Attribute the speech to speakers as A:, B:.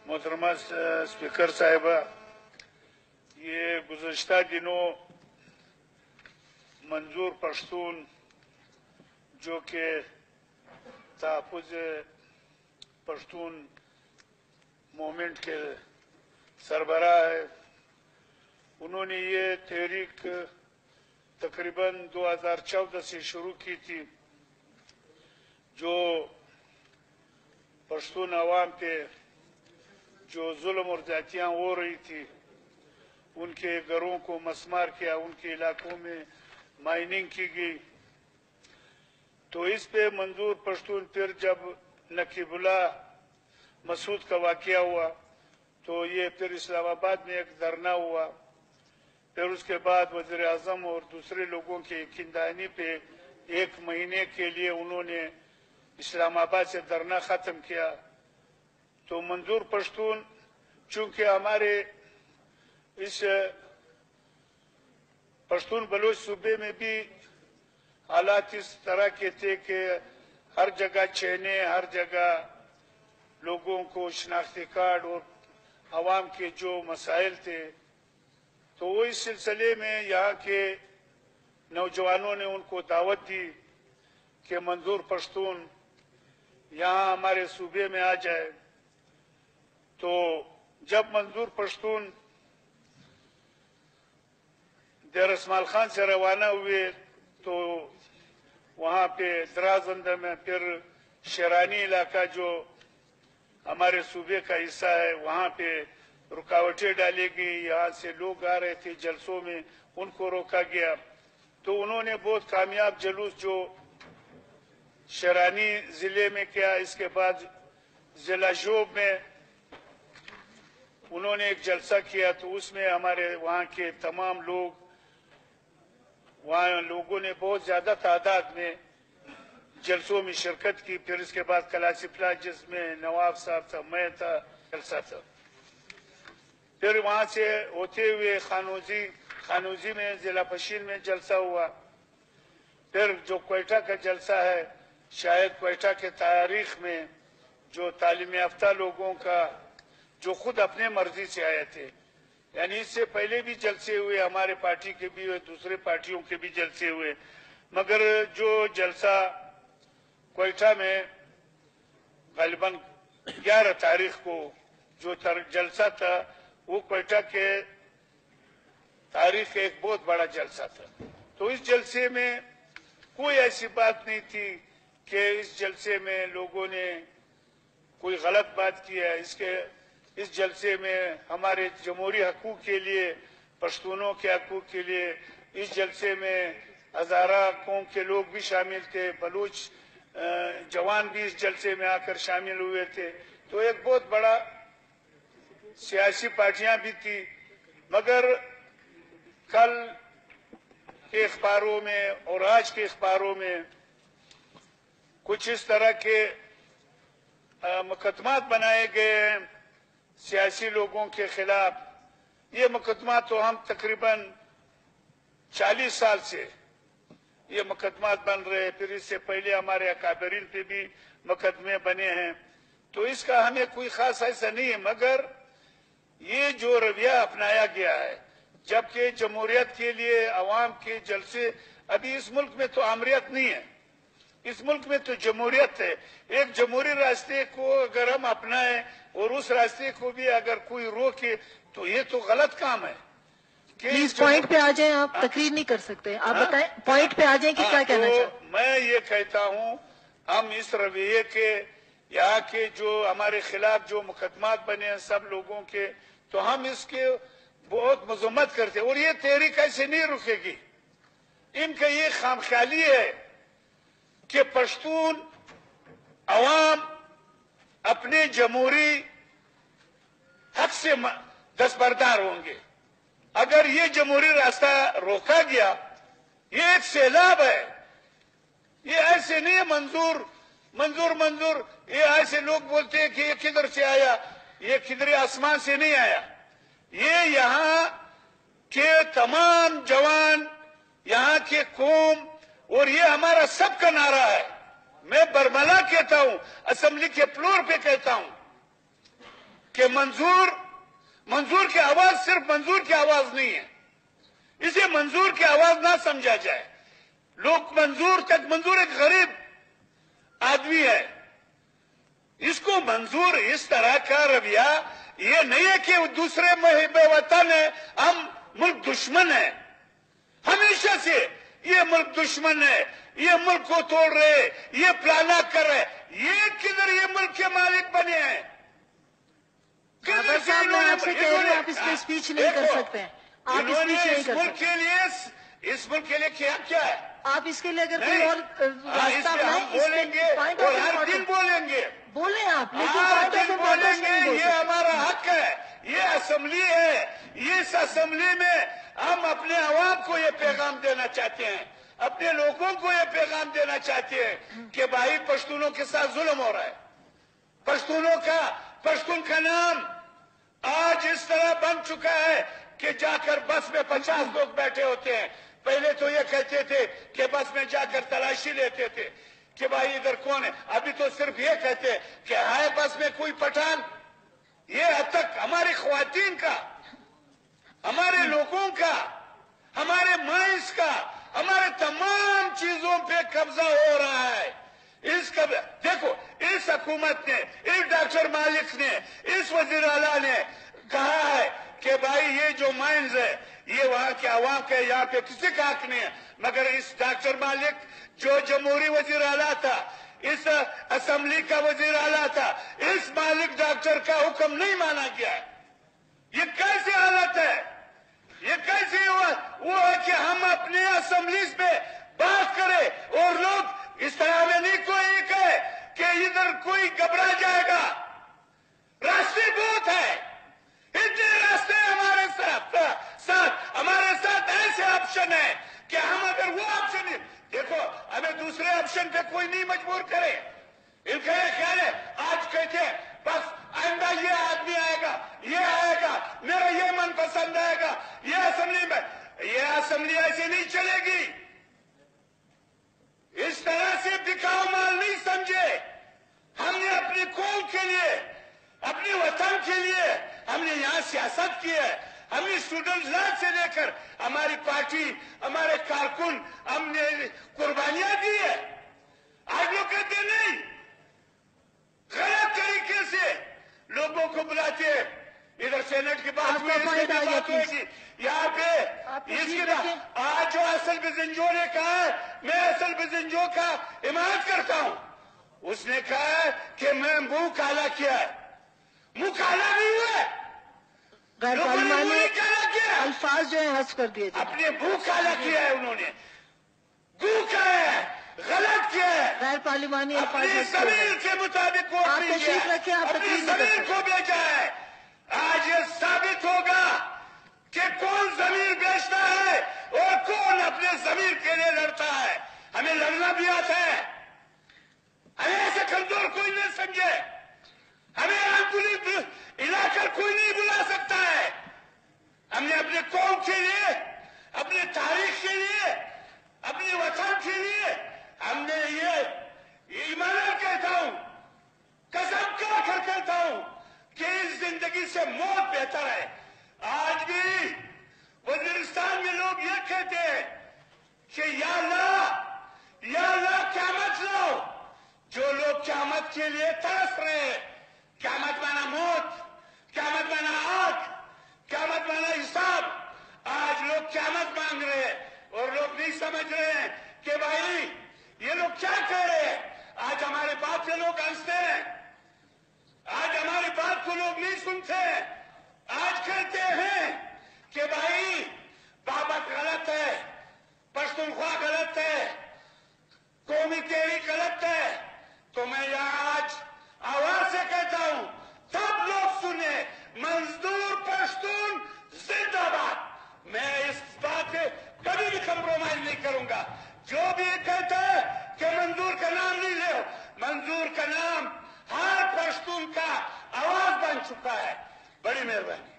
A: محترمہ اسپیکر صاحبہ، یہ گزشتہ دنوں منظور پشتون جو کہ تحفظ پشتون موومنٹ کے سربراہ ہے، انہوں نے یہ تحریک تقریباً 2014 سے شروع کی تھی، جو پشتون عوام پہ جو ظلم اور زیادتیاں ہو رہی تھی، ان کے گھروں کو مسمار کیا، ان کے علاقوں میں مائننگ کی گئی، تو اس پہ منظور پشتون پھر جب نقیب اللہ مسعود کا واقعہ ہوا تو یہ پھر اسلام آباد میں ایک دھرنا ہوا، پھر اس کے بعد وزیر اعظم اور دوسرے لوگوں کے یقین پہ 1 مہینے کے لیے انہوں نے اسلام آباد سے دھرنا ختم کیا۔ تو منظور پشتون چونکہ ہمارے اس پشتون بلوچ صوبے میں بھی حالات اس طرح کے تھے کہ ہر جگہ چہنے، ہر جگہ لوگوں کو شناختی کارڈ اور عوام کے جو مسائل تھے، تو وہ اس سلسلے میں یہاں کے نوجوانوں نے ان کو دعوت دی کہ منظور پشتون یہاں ہمارے صوبے میں آ جائے۔ تو جب منظور پشتون دیر اسماعیل خان سے روانہ ہوئے تو وہاں پہ درازندہ میں پھر شیرانی علاقہ جو ہمارے صوبے کا حصہ ہے، وہاں پہ رکاوٹیں ڈالی گئی، یہاں سے لوگ آ رہے تھے جلسوں میں، ان کو روکا گیا، تو انہوں نے بہت کامیاب جلوس جو شیرانی ضلع میں کیا، اس کے بعد ضلع جوب میں انہوں نے ایک جلسہ کیا، تو اس میں ہمارے وہاں کے تمام لوگ، وہاں لوگوں نے بہت زیادہ تعداد میں جلسوں میں شرکت کی۔ پھر اس کے بعد کلاسی پلا جس میں نواب صاحب تھا، میں تھا، جلسہ تھا۔ پھر وہاں سے ہوتے ہوئے خانوزی میں ضلع پشین میں جلسہ ہوا، پھر جو کوئٹہ کا جلسہ ہے، شاید کوئٹہ کے تاریخ میں جو تعلیم یافتہ لوگوں کا جو خود اپنے مرضی سے آئے تھے، یعنی اس سے پہلے بھی جلسے ہوئے، ہمارے پارٹی کے بھی ہوئے، دوسرے پارٹیوں کے بھی جلسے ہوئے، مگر جو جلسہ کوئٹہ میں غالباً 11 تاریخ کو جو جلسہ تھا، وہ کوئٹہ کے تاریخ ایک بہت بڑا جلسہ تھا۔ تو اس جلسے میں کوئی ایسی بات نہیں تھی کہ اس جلسے میں لوگوں نے کوئی غلط بات کی ہے۔ اس جلسے میں ہمارے جمہوری حقوق کے لیے، پشتونوں کے حقوق کے لیے، اس جلسے میں ہزارہ قوم کے لوگ بھی شامل تھے، بلوچ جوان بھی اس جلسے میں آ کر شامل ہوئے تھے، تو ایک بہت بڑا سیاسی پارٹیاں بھی تھی، مگر کل کے اخباروں میں اور آج کے اخباروں میں کچھ اس طرح کے مقدمات بنائے گئے ہیں سیاسی لوگوں کے خلاف۔ یہ مقدمات تو ہم تقریباً 40 سال سے یہ مقدمات بن رہے ہیں، پھر اس سے پہلے ہمارے اکابرین پہ بھی مقدمے بنے ہیں، تو اس کا ہمیں کوئی خاص ایسا نہیں ہے، مگر یہ جو رویہ اپنایا گیا ہے، جبکہ جمہوریت کے لیے عوام کے جلسے، ابھی اس ملک میں تو آمریت نہیں ہے، اس ملک میں تو جمہوریت ہے۔ ایک جمہوری راستے کو اگر ہم اپنائیں اور اس راستے کو بھی اگر کوئی روکے تو یہ تو غلط کام ہے۔
B: پلیز پوائنٹ پہ آ جائیں، آپ تقریر نہیں کر سکتے، آپ بتائیں پوائنٹ پہ آ جائیں کہ کیا کہنا چاہتے ہیں۔
A: میں یہ کہتا ہوں، ہم اس رویے کے یہاں کے جو ہمارے خلاف جو مقدمات بنے ہیں سب لوگوں کے، تو ہم اس کے بہت مذمت کرتے ہیں، اور یہ تحریک ایسے نہیں رکے گی۔ ان کا یہ خام خیالی ہے کہ پشتون عوام اپنے جمہوری حق سے دستبردار ہوں گے۔ اگر یہ جمہوری راستہ روکا گیا، یہ ایک سیلاب ہے، یہ ایسے نہیں ہے منظور یہ ایسے لوگ بولتے ہیں کہ یہ کدھر سے آیا، یہ کدھر آسمان سے نہیں آیا، یہ یہاں کے تمام جوان، یہاں کے قوم، اور یہ ہمارا سب کا نعرہ ہے۔ میں برملا کہتا ہوں، اسمبلی کے فلور پہ کہتا ہوں کہ منظور کی آواز صرف منظور کی آواز نہیں ہے، اسے منظور کی آواز نہ سمجھا جائے. منظور ایک غریب آدمی ہے، اس کو منظور اس طرح کا رویہ یہ نہیں ہے کہ دوسرے محب وطن ہے، ہم ملک دشمن ہے. ہمیشہ سے یہ ملک دشمن ہے، یہ ملک کو توڑ رہے، یہ پلانا کر رہے. یہ کدھر یہ ملک کے مالک بنے ہیں؟
B: بابر صاحب میں آپ سے کہہ رہی ہوں آپ اس پہ اسپیچ نہیں کر سکتے، آپ
A: انہوں نے
B: اسپیچ نہیں
A: اس
B: کر
A: ملک
B: سکتے.
A: کے لیے کیا ہے؟
B: آپ اس کے لیے اگر کوئی
A: نہیں،
B: اور راستہ
A: ہم
B: اپنائیں،
A: بولیں گے
B: پوائنٹ
A: اور
B: آف
A: ہر دن بولیں گے،
B: بولیں آپ، لیکن
A: ہر
B: پوائنٹ
A: دن
B: آف
A: بولیں گے.
B: نہیں بول
A: یہ
B: سکتے.
A: ہمارا حق ہے، یہ اسمبلی ہے. اس اسمبلی میں ہم اپنے عوام کو یہ پیغام دینا چاہتے ہیں، اپنے لوگوں کو یہ پیغام دینا چاہتے ہیں کہ بھائی پشتونوں کے ساتھ ظلم ہو رہا ہے. پشتون کا نام آج اس طرح بن چکا ہے کہ جا کر بس میں 50 لوگ بیٹھے ہوتے ہیں. پہلے تو یہ کہتے تھے کہ بس میں جا کر تلاشی لیتے تھے کہ بھائی ادھر کون ہے. ابھی تو صرف یہ کہتے کہ ہے بس میں کوئی پٹھان. یہ حد تک ہماری خواتین کا، ہمارے لوگوں کا، ہمارے مائنڈز کا، ہمارے تمام چیزوں پہ قبضہ ہو رہا ہے. دیکھو اس حکومت نے، اس ڈاکٹر مالک نے، اس وزیر اعلیٰ نے کہا ہے کہ بھائی یہ جو مائنز ہے یہ وہاں کے عوام کے، یہاں پہ کسی کا حق نہیں ہے. مگر اس ڈاکٹر مالک جو جمہوری وزیر اعلیٰ تھا، اس اسمبلی کا وزیر اعلیٰ تھا، اس مالک ڈاکٹر کا حکم نہیں مانا گیا ہے. یہ کیسی حالت ہے؟ یہ کیسی وہ ہے کہ ہم اپنے اسمبلیز میں بات کریں اور لوگ اس طرح میں نہیں کوئی کہے کہ ادھر کوئی گھبرا جائے گا. راستے بہت ہے، اتنے راستے ہمارے ساتھ ایسے آپشن ہیں کہ ہم اگر وہ آپشن، دیکھو ہمیں دوسرے آپشن پہ کوئی نہیں مجبور کرے. ان کا یہ خیال ہے، آج کہتے ہیں بس آئندہ یہ آدمی آئے گا، یہ آئے گا، میرا یہ من پسند آئے گا، یہ اسمبلی ایسے نہیں چلے گی. اس طرح سے دکھاؤ مال نہیں سمجھے. ہم نے اپنی قوم کے لیے، اپنے وطن کے لیے ہم نے یہاں سیاست کی ہے. ہم نے اسٹوڈنٹ لاٹ سے لے کر ہماری پارٹی، ہمارے کارکن، ہم نے قربانیاں دی ہے. آج لوگ کہتے نہیں، غلط طریقے سے لوگوں کو بلاتے ہیں. ادھر سینٹ کی بات ہوئی، اس کی بھی بات ہوئے گی یہاں پہ. اس کی بات آج جو اصل بزنجو نے کہا ہے، میں اصل بزنجو کا حمایت کرتا ہوں. اس نے کہا ہے کہ میں منہ کالا کیا ہے. منہ کالا نہیں ہوا ہے،
B: غیر
A: لوگوں نے منہ
B: پارلیمانی
A: نہیں کالا کیا ہے،
B: الفاظ جو ہیں حذف کر دیے جائیں.
A: اپنے منہ کالا کیا ہے. انہوں نے منہ کہا ہے، غلط کیا ہے.
B: غیر پارلیمانی الفاظ
A: اپنی
B: حذف کیے
A: زمین
B: گئے.
A: کے مطابق وہ
B: آپ تشریف رکھیں، آپ
A: اپنی
B: تقریر نہیں کر
A: زمین کو بیچا ہے. آج یہ ثابت ہوگا کہ کون زمین بیچتا ہے اور کون اپنے زمین کے لیے لڑتا ہے. ہمیں لڑنا بھی آتا ہے، ہمیں ایسے کمزور کوئی نہیں سمجھے. ہمیں انگلی ہلا کر کوئی نہیں بلا سکتا ہے. ہم نے اپنے قوم کے لیے، اپنے تاریخ کے لیے، اپنے وطن کے لیے ہم نے یہ ایمان کہتا ہوں، قسم کھا کر کہتا ہوں کہ اس زندگی سے موت بہتر ہے. آج بھی وزیرستان میں لوگ یہ کہتے ہیں کہ یا اللہ قیامت لاؤ. جو لوگ قیامت کے لیے ترس رہے ہیں، قیامت مانا موت، قیامت مانا آگ، قیامت مانا حساب. آج لوگ قیامت مانگ رہے ہیں اور لوگ نہیں سمجھ رہے ہیں کہ بھائی یہ لوگ کیا کہہ رہے ہیں. آج ہمارے بات پہ لوگ ہنستے ہیں، آج ہماری بات کو لوگ نہیں سنتے. آج کہتے ہیں کہ بھائی بابت غلط ہے، پشتونخوا غلط ہے، قومی تحریک غلط ہے. تو میں یہاں آج آواز سے کہتا ہوں، سب لوگ سنیں، مزدور پشتون زندہ باد. میں اس بات سے کبھی بھی کمپرومائز نہیں کروں گا. جو بھی کہتا ہے کہ منظور کا نام نہیں لو، منظور کا نام ہر پشتون کا آواز بن چکا ہے. بڑی مہربانی.